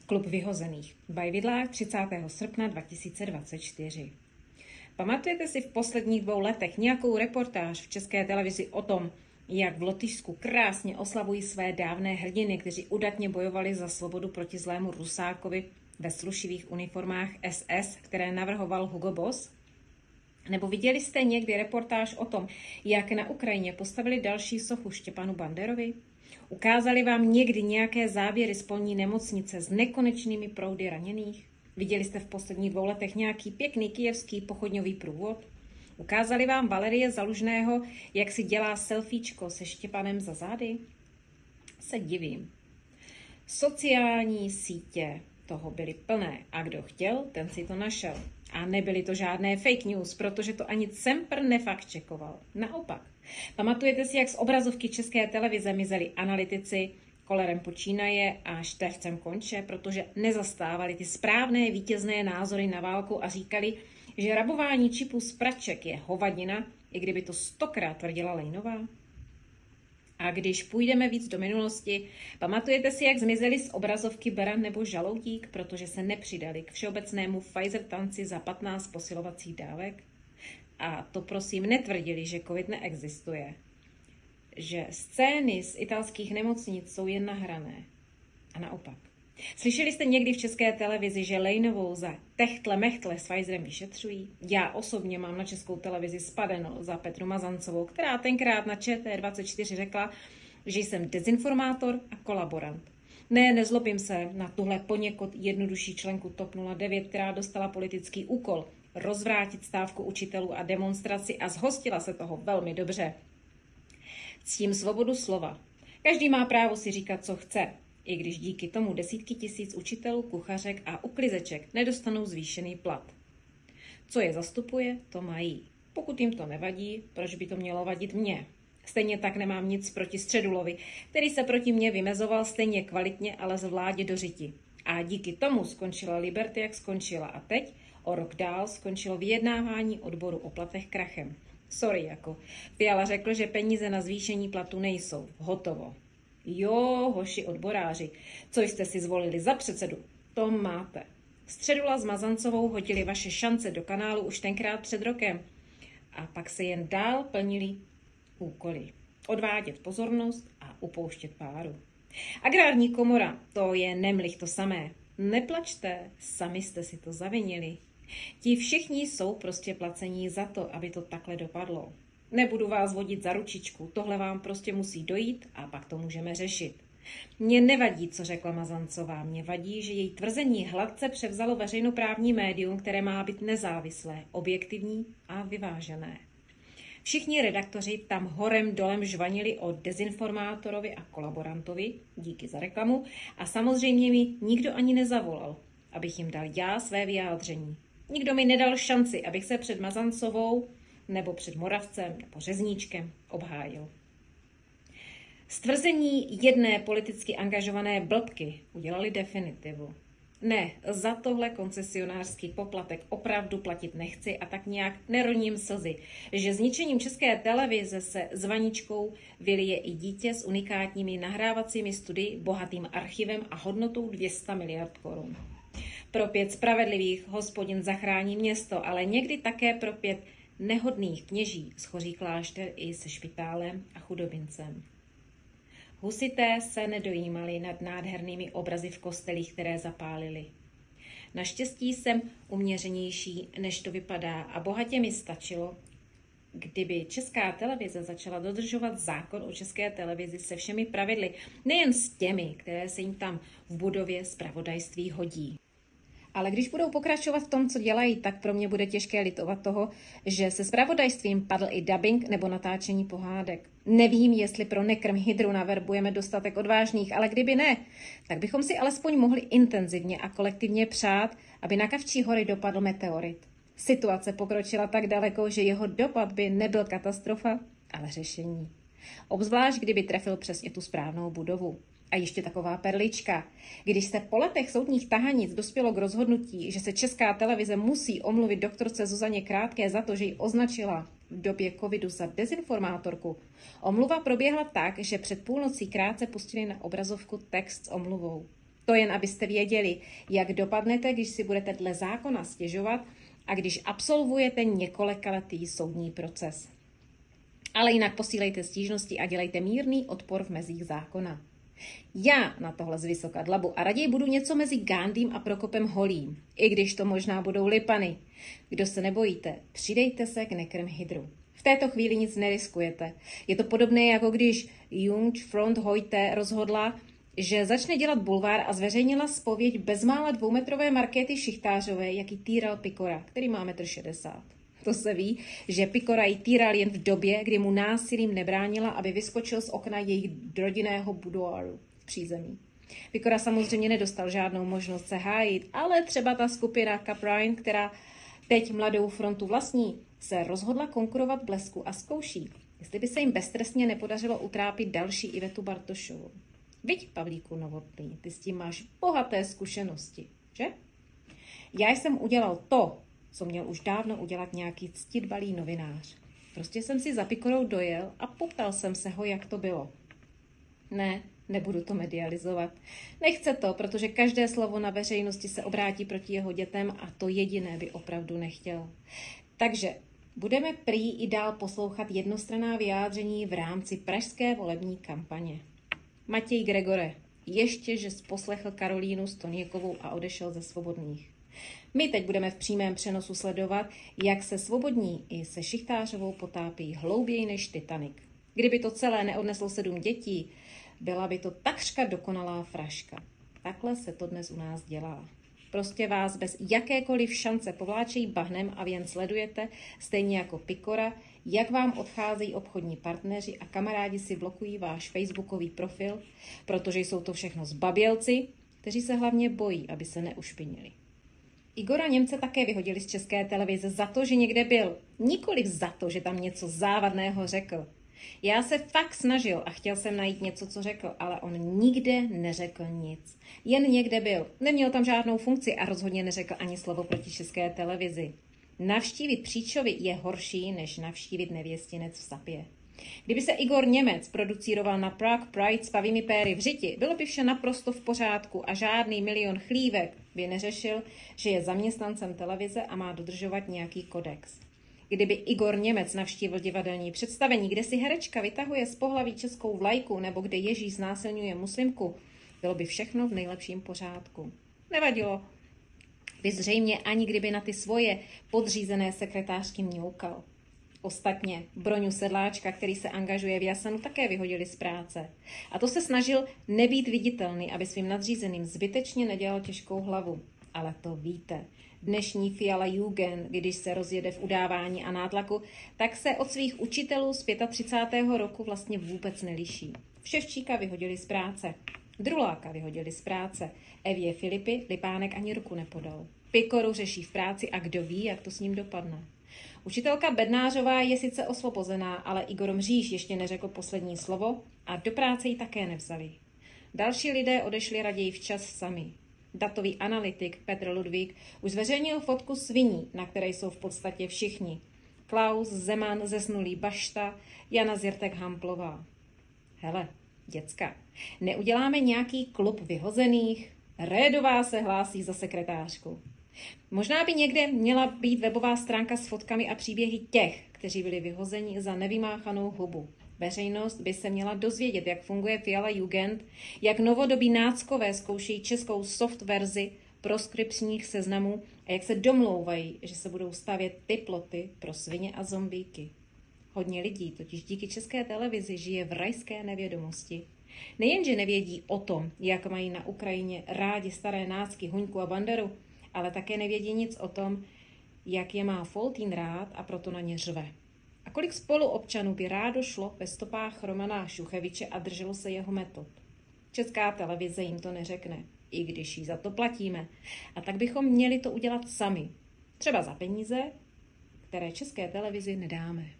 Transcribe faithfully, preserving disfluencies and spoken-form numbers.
Klub vyhozených. Bajvidlák třicátého srpna dva tisíce dvacet čtyři. Pamatujete si v posledních dvou letech nějakou reportáž v České televizi o tom, jak v Lotyšsku krásně oslavují své dávné hrdiny, kteří udatně bojovali za svobodu proti zlému Rusákovi ve slušivých uniformách S S, které navrhoval Hugo Boss? Nebo viděli jste někdy reportáž o tom, jak na Ukrajině postavili další sochu Štěpanu Banderovi? Ukázali vám někdy nějaké záběry z polní nemocnice s nekonečnými proudy raněných? Viděli jste v posledních dvou letech nějaký pěkný kyjevský pochodňový průvod? Ukázali vám Valerie Zalužného, jak si dělá selfiečko se Štěpanem za zády? Se divím. Sociální sítě toho byly plné a kdo chtěl, ten si to našel. A nebyly to žádné fake news, protože to ani Cempr nefaktčekoval. Naopak. Pamatujete si, jak z obrazovky České televize mizeli analytici kolerem počínaje a števcem konče, protože nezastávali ty správné vítězné názory na válku a říkali, že rabování čipů z praček je hovadina, i kdyby to stokrát tvrdila Lejnová? A když půjdeme víc do minulosti, pamatujete si, jak zmizeli z obrazovky Beran nebo Žaloutík, protože se nepřidali k všeobecnému Pfizer tanci za patnáct posilovacích dávek? A to prosím netvrdili, že covid neexistuje. Že scény z italských nemocnic jsou jen nahrané. A naopak. Slyšeli jste někdy v České televizi, že Lejnovou za techtle mechtle s Pfizerem vyšetřují? Já osobně mám na Českou televizi spadeno za Petru Mazancovou, která tenkrát na Č T dvacet čtyři řekla, že jsem dezinformátor a kolaborant. Ne, nezlobím se na tuhle poněkud jednodušší členku TOP nula devět, která dostala politický úkol rozvrátit stávku učitelů a demonstraci a zhostila se toho velmi dobře. Ctím svobodu slova. Každý má právo si říkat, co chce, i když díky tomu desítky tisíc učitelů, kuchařek a uklizeček nedostanou zvýšený plat. Co je zastupuje, to mají. Pokud jim to nevadí, proč by to mělo vadit mně? Stejně tak nemám nic proti Středulovi, který se proti mně vymezoval stejně kvalitně, ale z vládě do řiti. A díky tomu skončila Liberty, jak skončila. A teď, o rok dál, skončilo vyjednávání odboru o platech krachem. Sorry, jako. Fiala řekl, že peníze na zvýšení platu nejsou. Hotovo. Jo, hoši odboráři, co jste si zvolili za předsedu, to máte. Středula s Mazancovou hodili vaše šance do kanálu už tenkrát před rokem. A pak se jen dál plnili úkoly. Odvádět pozornost a upouštět páru. Agrární komora, to je nemlich to samé. Neplačte, sami jste si to zavinili. Ti všichni jsou prostě placení za to, aby to takhle dopadlo. Nebudu vás vodit za ručičku, tohle vám prostě musí dojít a pak to můžeme řešit. Mně nevadí, co řekla Mazancová, mně vadí, že její tvrzení hladce převzalo veřejnoprávní médium, které má být nezávislé, objektivní a vyvážené. Všichni redaktoři tam horem dolem žvanili o dezinformátorovi a kolaborantovi, díky za reklamu, a samozřejmě mi nikdo ani nezavolal, abych jim dal já své vyjádření. Nikdo mi nedal šanci, abych se před Mazancovou nebo před Moravcem nebo Řezníčkem obhájil. Stvrzení jedné politicky angažované blbky udělali definitivu. Ne, za tohle koncesionářský poplatek opravdu platit nechci a tak nějak neroním slzy, že zničením České televize se s vaničkou vylije i dítě s unikátními nahrávacími studii, bohatým archivem a hodnotou dvě stě miliard korun. Pro pět spravedlivých Hospodin zachrání město, ale někdy také pro pět nehodných kněží schoří klášter i se špitálem a chudobincem. Husité se nedojímali nad nádhernými obrazy v kostelích, které zapálili. Naštěstí jsem uměřenější, než to vypadá, a bohatě mi stačilo, kdyby Česká televize začala dodržovat zákon o České televizi se všemi pravidly, nejen s těmi, které se jim tam v budově zpravodajství hodí. Ale když budou pokračovat v tom, co dělají, tak pro mě bude těžké litovat toho, že se zpravodajstvím padl i dubbing nebo natáčení pohádek. Nevím, jestli pro Nekrm hydru naverbujeme dostatek odvážných, ale kdyby ne, tak bychom si alespoň mohli intenzivně a kolektivně přát, aby na Kavčí hory dopadl meteorit. Situace pokročila tak daleko, že jeho dopad by nebyl katastrofa, ale řešení. Obzvlášť, kdyby trefil přesně tu správnou budovu. A ještě taková perlička. Když se po letech soudních tahanic dospělo k rozhodnutí, že se Česká televize musí omluvit doktorce Zuzaně Krátké za to, že ji označila v době covidu za dezinformátorku, omluva proběhla tak, že před půlnocí krátce pustili na obrazovku text s omluvou. To jen abyste věděli, jak dopadnete, když si budete dle zákona stěžovat a když absolvujete několikaletý soudní proces. Ale jinak posílejte stížnosti a dělejte mírný odpor v mezích zákona. Já na tohle z vysoka dlabu a raději budu něco mezi Gandhim a Prokopem Holým, i když to možná budou lipany. Kdo se nebojíte, přidejte se k Nekrm Hydru. V této chvíli nic neriskujete. Je to podobné, jako když Jung Front Hoyte rozhodla, že začne dělat bulvár a zveřejnila zpověď bezmála dvoumetrové Markéty Šichtářové, jaký týral Pikora, který má metr šedesát. To se ví, že Pikora ji týral jen v době, kdy mu násilím nebránila, aby vyskočil z okna jejich rodinného budoáru v přízemí. Pikora samozřejmě nedostal žádnou možnost se hájit, ale třeba ta skupina Caprine, která teď Mladou frontu vlastní, se rozhodla konkurovat Blesku a zkouší, jestli by se jim beztrestně nepodařilo utrápit další Ivetu Bartošovou. Viď, Pavlíku Novotný, ty s tím máš bohaté zkušenosti, že? Já jsem udělal to, co měl už dávno udělat nějaký ctidbalý novinář. Prostě jsem si za Pikorou dojel a poptal jsem se ho, jak to bylo. Ne, nebudu to medializovat. Nechce to, protože každé slovo na veřejnosti se obrátí proti jeho dětem a to jediné by opravdu nechtěl. Takže budeme prý i dál poslouchat jednostranná vyjádření v rámci pražské volební kampaně. Matěj Gregore, ještě, že poslechl Karolínu Stoněkovou a odešel ze Svobodných. My teď budeme v přímém přenosu sledovat, jak se Svobodní i se Šichtářovou potápí hlouběji než Titanic. Kdyby to celé neodneslo sedm dětí, byla by to takřka dokonalá fraška. Takhle se to dnes u nás dělá. Prostě vás bez jakékoliv šance povláčejí bahnem a vy jen sledujete, stejně jako Pikora, jak vám odcházejí obchodní partneři a kamarádi si blokují váš facebookový profil, protože jsou to všechno zbabělci, kteří se hlavně bojí, aby se neušpinili. Igora Němce také vyhodili z České televize za to, že někde byl. Nikoliv za to, že tam něco závadného řekl. Já se fakt snažil a chtěl jsem najít něco, co řekl, ale on nikde neřekl nic. Jen někde byl. Neměl tam žádnou funkci a rozhodně neřekl ani slovo proti České televizi. Navštívit Příčovi je horší, než navštívit nevěstinec v Sapě. Kdyby se Igor Němec producíroval na Prague Pride s pavými péry v řiti, bylo by vše naprosto v pořádku a žádný milion chlívek by neřešil, že je zaměstnancem televize a má dodržovat nějaký kodex. Kdyby Igor Němec navštívil divadelní představení, kde si herečka vytahuje z pohlaví českou vlajku nebo kde Ježíš znásilňuje muslimku, bylo by všechno v nejlepším pořádku. Nevadilo by zřejmě ani kdyby na ty svoje podřízené sekretářky mňoukal. Ostatně Broňu Sedláčka, který se angažuje v Jasanu, také vyhodili z práce. A to se snažil nebýt viditelný, aby svým nadřízeným zbytečně nedělal těžkou hlavu. Ale to víte. Dnešní Fiala Jugend, když se rozjede v udávání a nátlaku, tak se od svých učitelů z třicátého pátého roku vlastně vůbec neliší. Ševčíka vyhodili z práce. Druláka vyhodili z práce. Evě Filipy Lipánek ani ruku nepodal. Pikoru řeší v práci a kdo ví, jak to s ním dopadne. Učitelka Bednářová je sice osvobozená, ale Igor Mříž ještě neřekl poslední slovo a do práce ji také nevzali. Další lidé odešli raději včas sami. Datový analytik Petr Ludvík už zveřejnil fotku sviní, na které jsou v podstatě všichni. Klaus, Zeman, zesnulý Bašta, Jana Zirtek-Hamplová. Hele, děcka, neuděláme nějaký klub vyhozených? Rédová se hlásí za sekretářku. Možná by někde měla být webová stránka s fotkami a příběhy těch, kteří byli vyhozeni za nevymáchanou hubu. Veřejnost by se měla dozvědět, jak funguje Fiala Jugend, jak novodobí náckové zkoušejí českou soft verzi proskripčních seznamů a jak se domlouvají, že se budou stavět ty ploty pro svině a zombíky. Hodně lidí totiž díky České televizi žije v rajské nevědomosti. Nejenže nevědí o tom, jak mají na Ukrajině rádi staré nácky Huňku a Banderu, ale také nevědí nic o tom, jak je má Foltín rád a proto na ně řve. A kolik spoluobčanů by rádo šlo ve stopách Romana Šucheviče a drželo se jeho metod. Česká televize jim to neřekne, i když jí za to platíme. A tak bychom měli to udělat sami. Třeba za peníze, které České televizi nedáme.